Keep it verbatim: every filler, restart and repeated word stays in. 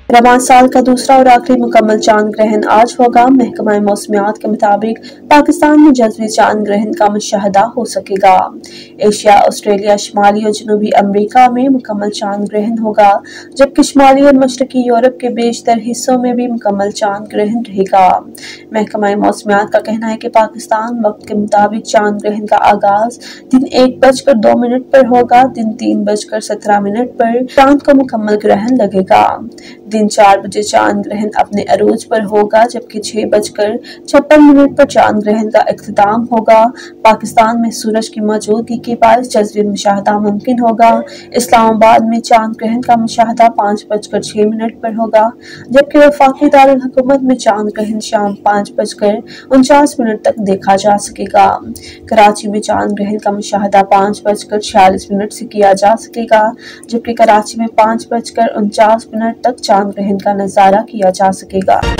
रवान साल का दूसरा और आखिरी मुकम्मल चांद ग्रहण आज होगा। महकमा मौसमियात के मुताबिक पाकिस्तान में जज़वी चांद ग्रहण का मुशाहदा हो सकेगा। एशिया, ऑस्ट्रेलिया, शुमाली और जनूबी अमरीका में मुकम्मल चांद ग्रहण होगा, जबकि शुमाली और मशरकी यूरोप के बेशतर हिस्सों में भी मुकम्मल चांद ग्रहण रहेगा। महकमा मौसमियात का कहना है कि पाकिस्तान वक्त के मुताबिक चांद ग्रहण का आगाज दिन एक बजकर दो मिनट पर होगा। दिन तीन बजकर सत्रह मिनट पर चांद को मुकम्मल ग्रहण लगेगा। दिन चार बजे चांद ग्रहण अपने अरूज पर होगा, जबकि छह बजकर छप्पन मिनट पर चांद ग्रहण का इख्तिताम होगा। पाकिस्तान में सूरज की मौजूदगी के बायस जज़वी मुशाहदा मुमकिन होगा। इस्लामाबाद में चांद ग्रहण का मुशाहदा पाँच बजकर छह मिनट पर होगा, जबकि वफाकी दारुल हुकूमत में चांद ग्रहण शाम पाँच बजकर उनचास मिनट तक देखा जा सकेगा। कराची में चांद ग्रहण का मुशाहदा पाँच बजकर छियालीस मिनट से किया जा सकेगा, जबकि कराची में पाँच बजकर उनचास मिनट तक चांद ग्रहण का नजारा किया जा सकेगा।